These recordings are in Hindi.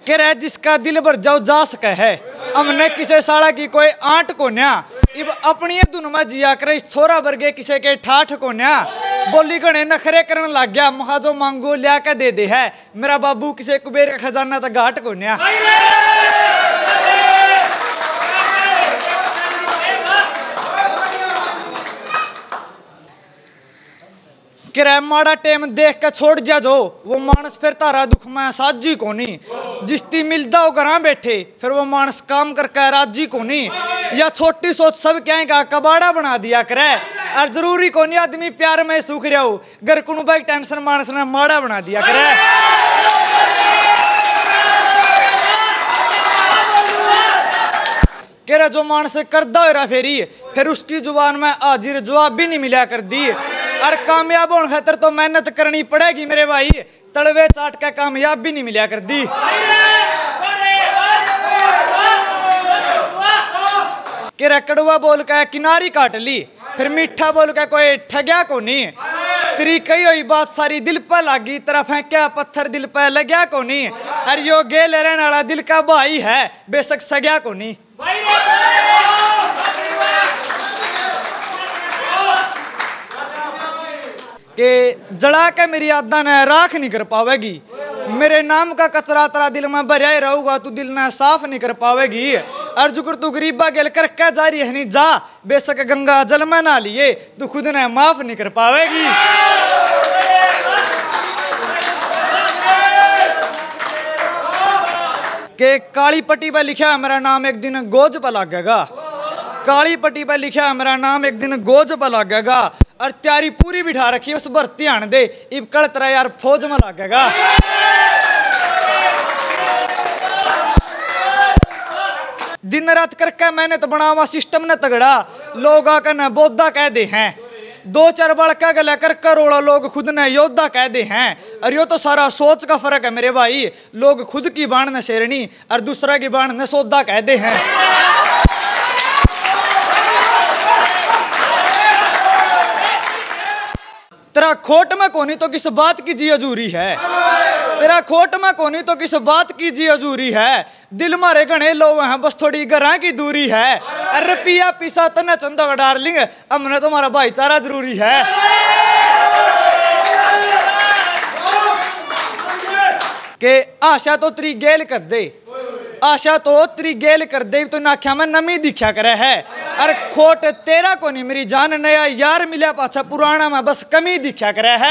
कह रहा जिसका दिल भर जाओ जा सके है। हमने किसे साड़ा की कोई आंट को न्या इब अपनी धुन में जिया करे छोरा वर्गे किसे के ठाठ को न्या बोली गणे नखरे करने लग गया महा जो मांगो लिया के दे है मेरा बाबू किसे कुबेर का खजाना तो घाट को न्या। किराया माड़ा टेम देख के छोड़ जा जो वो मानस फिर तारा दुख में साजी कोनी जिसती मिलता हो घर बैठे फिर वो मानस काम करके राजी कोनी या छोटी सोच सब क्या का कबाड़ा बना दिया करे और जरूरी कोनी आदमी प्यार में सुख रहा हो घर कुण भाई टेंशन मानस ने माड़ा बना दिया करे। कह रहा जो मानस करदा हो रहा फेरी फिर उसकी जुबान में हाजिर जवाब भी नहीं मिला कर दी और कामयाब होने खातर तो मेहनत करनी पड़ेगी मेरे भाई तड़वे चाट का कामयाब भी नहीं मिला कर दी। कि कड़वा बोल के किनारी काट ली फिर मीठा बोल के कोई ठग्या को नहीं तेरी कही हुई बात सारी दिल पर लागी तेरा फेंक्या पत्थर दिल पर लग्या को नहीं और यो गेल रहने वाला दिल का भाई है बेशक सग्या को नहीं। कि जला के मेरी यादा ने राख नहीं कर पावेगी मेरे नाम का कचरा तेरा दिल में भरिया ही रहूगा तू दिल ने साफ नहीं कर पावेगी और जुकर तू गरीबा गेल कर क्या जा रही है नहीं जा बेशक गंगा जल में ना लिए तू खुद ने माफ नहीं कर पावेगी। कि काली पट्टी पर लिखा है मेरा नाम एक दिन गोज पर लगेगा काली पट्टी पर लिखा है मेरा नाम एक दिन गोज पर लगेगा और तैयारी पूरी बिठा रखी उस भर्ती आने दे इब कल तेरा यार फौज में लगेगा। दिन रात करके मैंने तो बनावा सिस्टम ने तगड़ा लोग आकर न बोधा कह दे हैं दो चार बड़का गला कर करोड़ों लोग खुद ने योद्धा कह दे हैं और यो तो सारा सोच का फर्क है मेरे भाई लोग खुद की बाण न शेरनी और दूसरा की बाण न सौदा कह दे हैं। तेरा खोट में कोनी तो किस बात की जी अजूरी है तेरा खोट में कोनी तो किस बात की जी अजूरी है दिल मारे गणे लोग हैं बस थोड़ी गरा की दूरी है अरे पिया पिसा तना चंदा डार्लिंग हमने तुम्हारा भाईचारा जरूरी है। के आशा तो तेरी गेल कर दे आशा तो तेरी गेल कर दे तो नाख्या में नमी दिखा करे है अरे खोट तेरा को नहीं मेरी जान नया यार मिला पाछा पुराना में बस कमी दिखा करे है।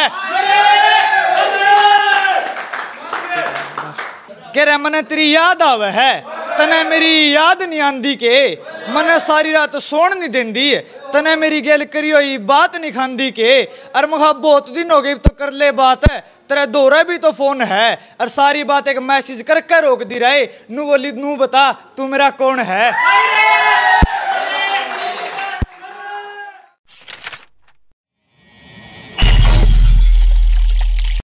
कह रहे मने तेरी याद आवे है तने मेरी याद नहीं आंदी के मने सारी रात सोन नहीं देंदी तने मेरी गेल करी हुई बात नहीं खांदी के और महा बहुत दिन हो गई तो कर ले बात है तेरा दोरा भी तो फोन है और सारी बात एक मैसेज करके रोक दी रहे नू बोली नू बता तू मेरा कौन है।